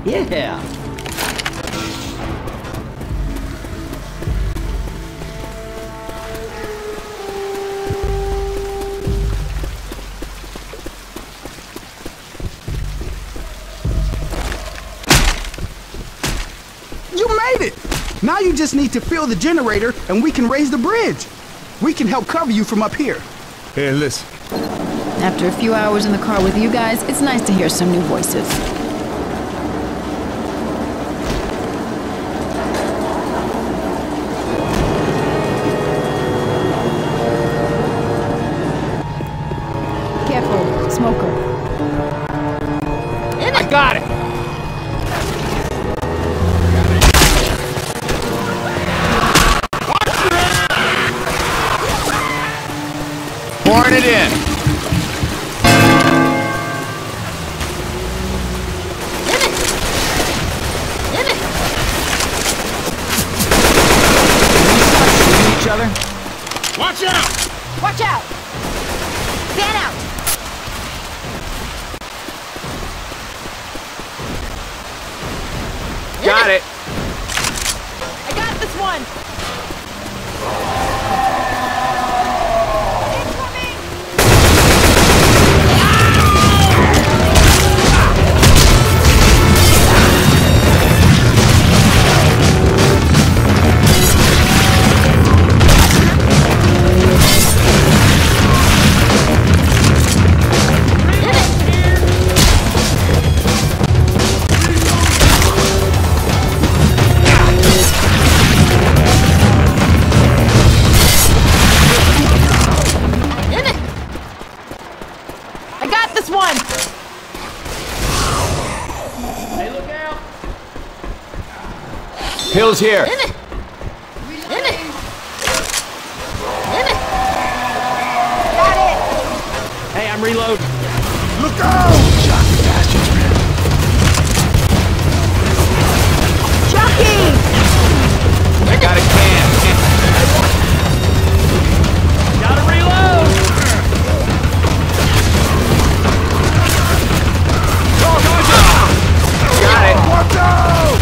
Yeah. You made it! Now you just need to fill the generator and we can raise the bridge. We can help cover you from up here. Hey, listen. After a few hours in the car with you guys, it's nice to hear some new voices. Careful, smoker. I got it! Pouring it in. Each other? Watch out! Watch out! Fan out! Got it. I got this one! Pills here. Hey, I'm reloading. Look out! Jockey bastards, man. Jockey! I got a can. Gotta reload! Got it. Watch out!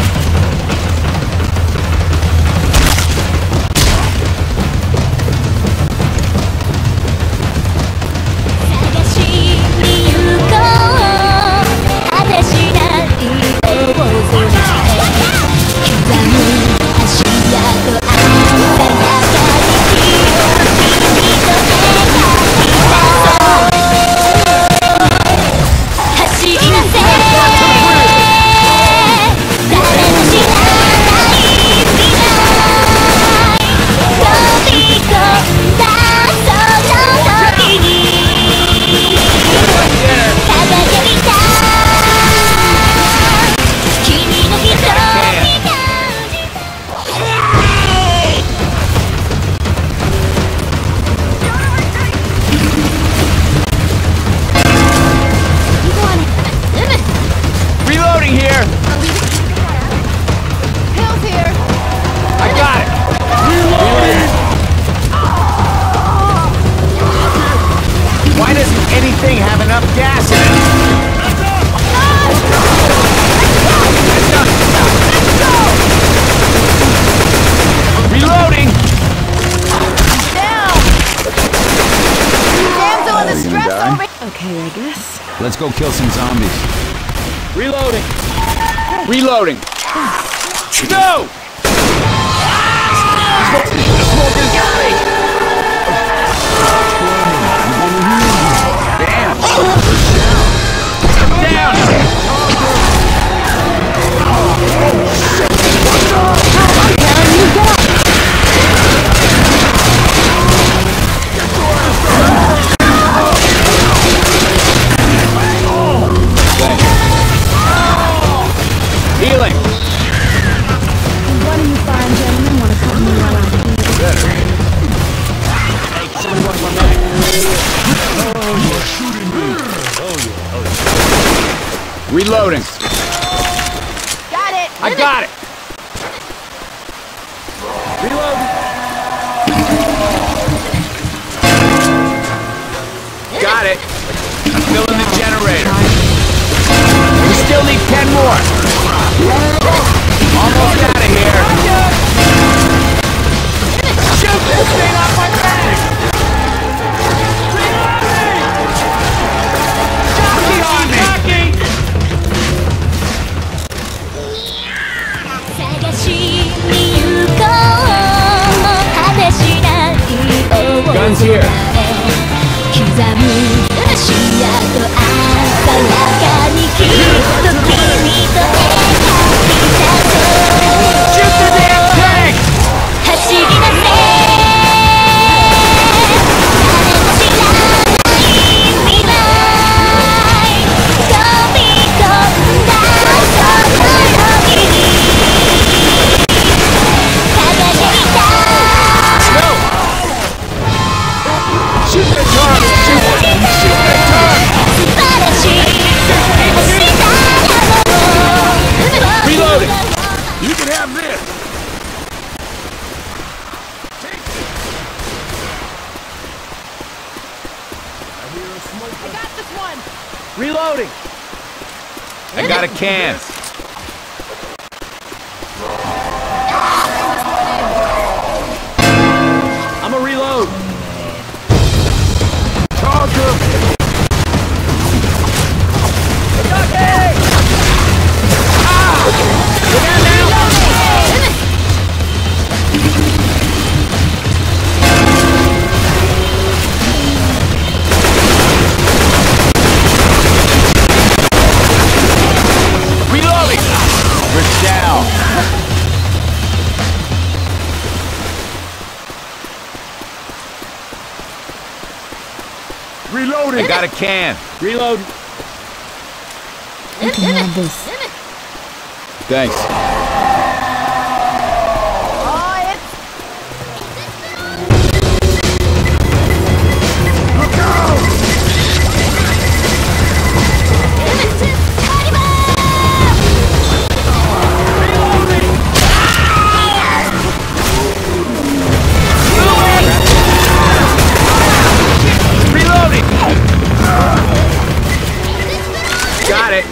Anything have enough gas in it? Reloading! Down! Damsel in distress over... Okay, I guess. Let's go kill some zombies. Reloading! Reloading! No! The smoke has got me! Damn! Down! Healing! What do you find, gentlemen? Want to cut me while I'm here? Hey, somebody watch my back. You're shooting me. Reloading. Got it! I got it. Reload. Got it. I'm filling the generator. We still need 10 more. here. 刻む足跡鮮やかにきっと君と描き出そう Shoot the damn tank! 走り出せ誰も知らない未来飛び込んだその時に輝いた Shoot the target! Shoot the target! 素晴らしい明日が Reloading! You can have this. I got this one. Reloading! I got a can. I'm a reload. Talker. Reloading! We're down. Reloading. I got a can. Reload. You can have this. Thanks. Oh, it's Look out! Reloading! Got it.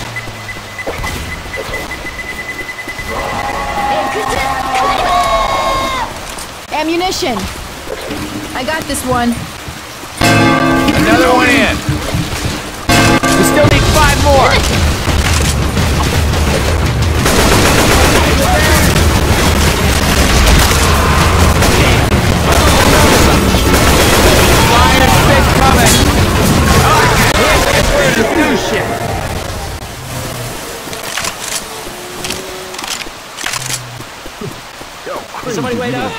Ammunition! I got this one. Another one in. We still need 5 more. Flying fish coming. Do shit. Somebody wait up.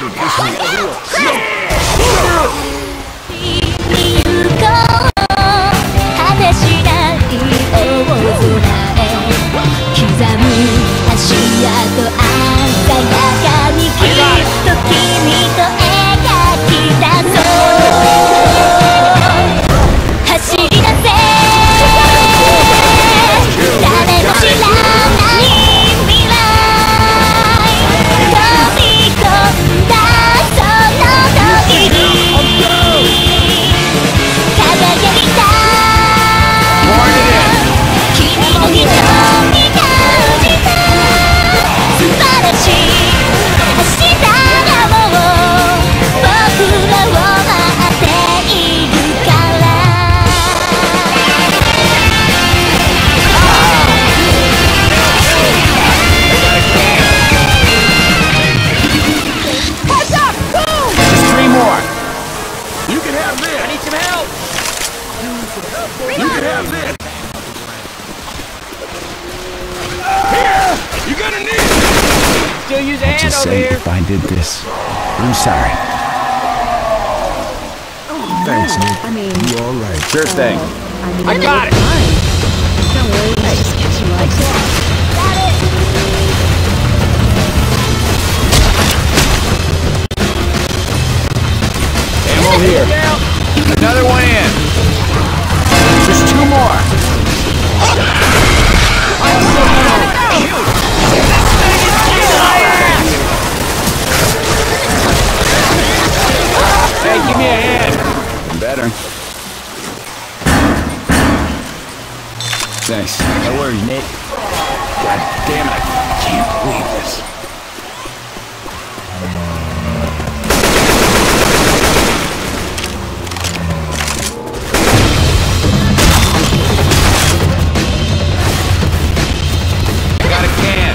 見るこう果てしない大空へ刻む足跡鮮やかにきっと君と描き出そう走り出せ誰も知らない未来飛び込んだその時に君も一人感じた素晴らしい明日がもう僕らを待っているから heads up. Boom. Just 3 more. You can have this. I need some help. You can have this. Here. You're gonna need it. Still use a hand over here. if I did this. I'm sorry. Thanks, Nick. I mean, You all right? Sure thing. I got it. Fine. Don't worry, I just get you like that. Got it. Ammo here. Another one in. Just 2 more. Hey, give me a hand. Better. Thanks. No worries, Nick. God damn it, I can't believe this. Got a can.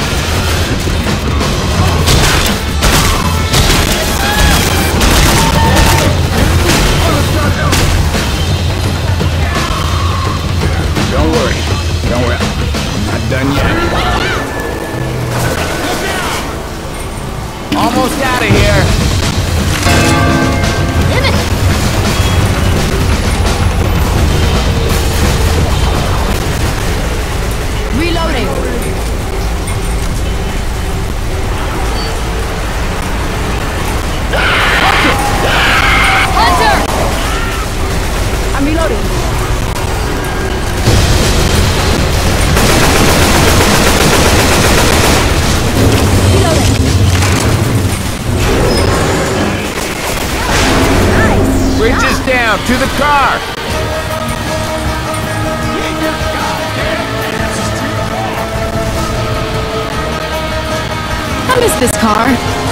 done yet. Almost out of here. Damn it! Reloading. Hunter! I'm reloading. Bridge is down. To the car. I miss this car.